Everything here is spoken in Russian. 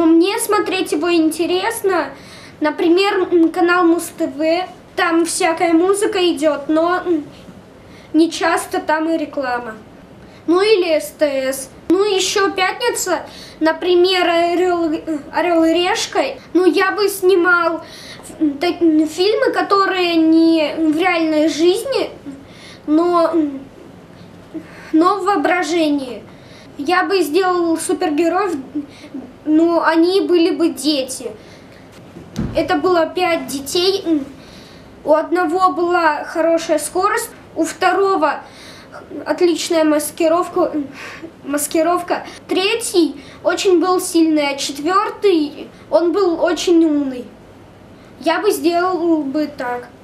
но мне смотреть его интересно. Например, канал Муз-ТВ, там всякая музыка идет, но не часто там и реклама. Ну или СТС. Ну еще пятница, например, Орел и Решка. Ну я бы снимал фильмы, которые не в реальной жизни, но в воображении. Я бы сделал супергероев, но они были бы дети. Это было 5 детей. У одного была хорошая скорость, у второго отличная маскировка. Третий очень был сильный, а четвертый он был очень умный. Я бы сделал бы так.